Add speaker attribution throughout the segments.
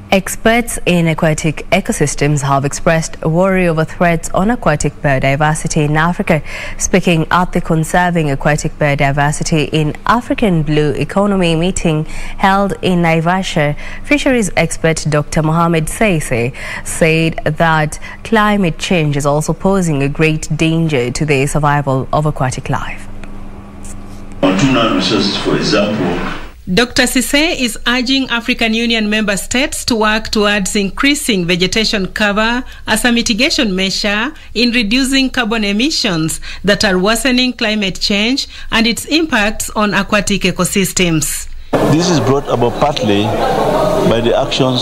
Speaker 1: Experts in aquatic ecosystems have expressed worry over threats on aquatic biodiversity in Africa. Speaking at the Conserving Aquatic Biodiversity in African Blue Economy meeting held in Naivasha, fisheries expert Dr. Mohamed Seise said that climate change is also posing a great danger to the survival of aquatic life.
Speaker 2: On tuna resources, for example,
Speaker 3: Dr. Seise is urging African Union member states to work towards increasing vegetation cover as a mitigation measure in reducing carbon emissions that are worsening climate change and its impacts on aquatic ecosystems.
Speaker 4: This is brought about partly by the actions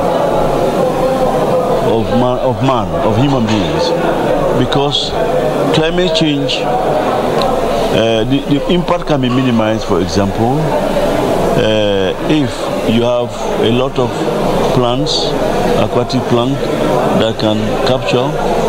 Speaker 4: of human beings, because climate change, the impact can be minimized, for example, if you have a lot of plants, aquatic plant, that can capture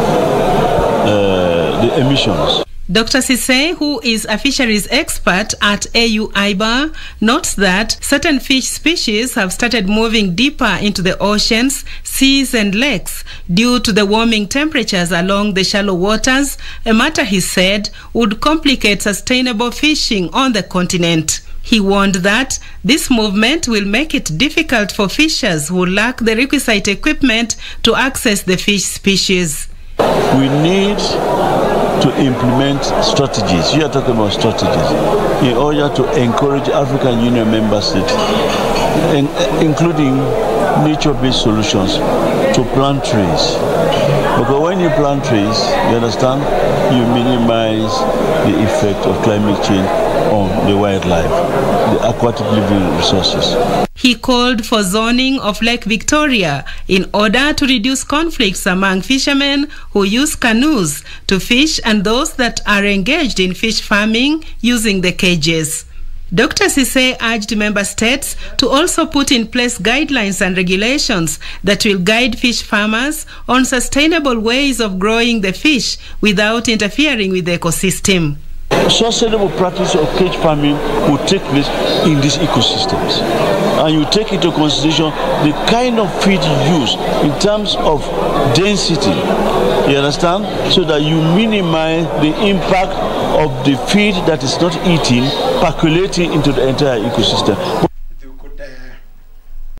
Speaker 4: the emissions.
Speaker 3: Dr. Seise, who is a fisheries expert at AU-IBA, notes that certain fish species have started moving deeper into the oceans, seas and lakes due to the warming temperatures along the shallow waters, a matter he said would complicate sustainable fishing on the continent. He warned that this movement will make it difficult for fishers who lack the requisite equipment to access the fish species.
Speaker 4: We need to implement strategies. You are talking about strategies in order to encourage African Union member states, including nature-based solutions, to plant trees. Because when you plant trees, you understand, you minimize the effect of climate change on the wildlife, the aquatic living resources.
Speaker 3: He called for zoning of Lake Victoria in order to reduce conflicts among fishermen who use canoes to fish and those that are engaged in fish farming using the cages. Dr. Seise urged member states to also put in place guidelines and regulations that will guide fish farmers on sustainable ways of growing the fish without interfering with the ecosystem.
Speaker 4: Sustainable practice of cage farming will take place in these ecosystems, and you take into consideration the kind of feed you use in terms of density, you understand, so that you minimize the impact of the feed that is not eating percolating into the entire ecosystem.